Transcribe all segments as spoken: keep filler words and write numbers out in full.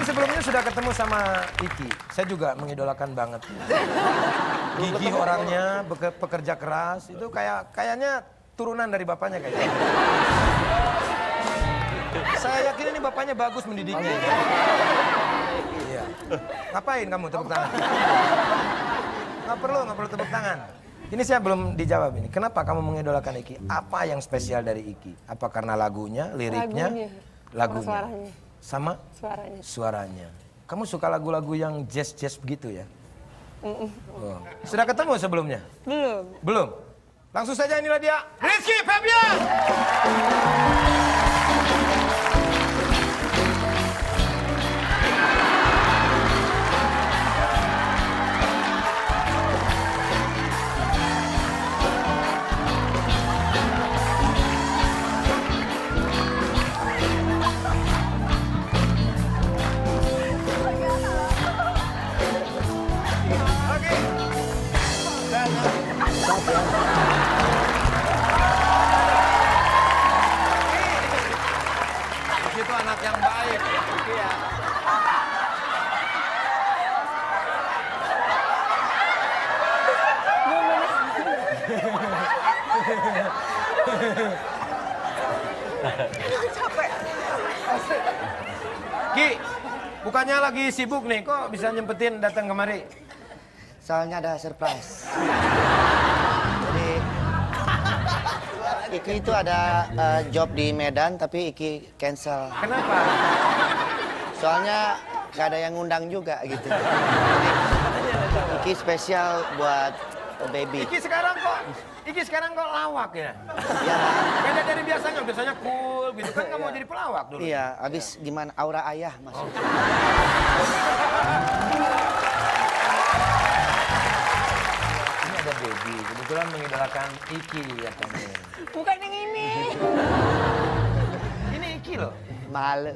sebelumnya sudah ketemu sama Iki. Saya juga mengidolakan banget. Gigih orangnya, pekerja keras. Itu kayak kayaknya turunan dari bapaknya kayaknya. Saya yakin ini bapaknya bagus mendidiknya. Iya. Ngapain kamu tepuk tangan? Nggak perlu, nggak perlu tepuk tangan. Ini saya belum dijawab ini. Kenapa kamu mengidolakan Iki? Apa yang spesial dari Iki? Apa karena lagunya, liriknya, lagunya, lagunya. Suaranya. Sama? Suaranya. Suaranya. Kamu suka lagu-lagu yang jazz-jazz begitu ya? Mm -mm. Oh. Sudah ketemu sebelumnya? Belum. Belum? Langsung saja inilah dia, Rizky Febian! Itu anak yang baik. Iya. Capek. Ki, bukannya lagi sibuk nih, kok bisa nyempetin datang kemari? Soalnya ada surprise. Jadi Iki itu ada uh, job di Medan tapi Iki cancel. Kenapa? Soalnya gak ada yang ngundang juga gitu. Jadi, Iki spesial buat baby. Iki sekarang kok, Iki sekarang kok lawak ya? Iya. Beda dari biasanya, biasanya cool gitu kan, nggak mau jadi pelawak dulu. Iya, abis gimana aura ayah masuk. Ini ada baby, kebetulan mengidolakan Iki katanya. Bukan yang ini. Ini Iki loh. Malu.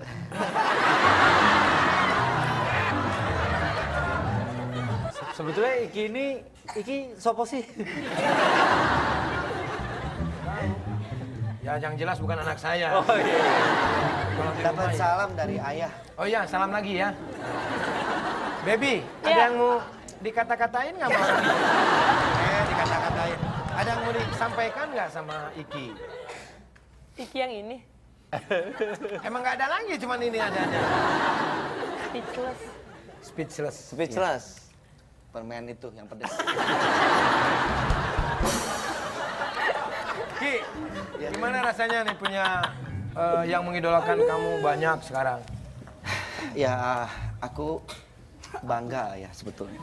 Sebetulnya Iki ini, Iki sopo sih? Ya yang jelas bukan anak saya. Oh iya. Dapat salam dari ayah. Oh iya, salam lagi ya. Baby, Ya. ada yang mau dikata-katain nggak mau? Eh, dikata-katain. Ada yang mau disampaikan nggak sama Iki? Iki yang ini. Emang nggak ada lagi, cuman ini ada-ada. Speechless. Speechless. Speechless. Permen itu yang pedes. Ki, gimana rasanya nih punya uh, yang mengidolakan kamu banyak sekarang? Ya, aku bangga ya sebetulnya.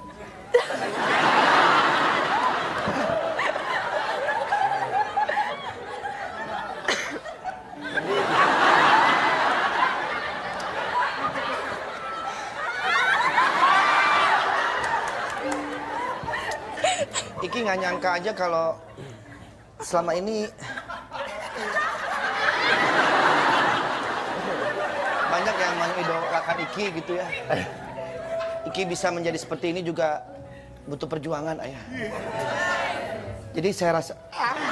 Iki nggak nyangka aja kalau selama ini banyak yang mengidolakan Iki gitu ya. Iki bisa menjadi seperti ini juga butuh perjuangan, ayah. Jadi saya rasa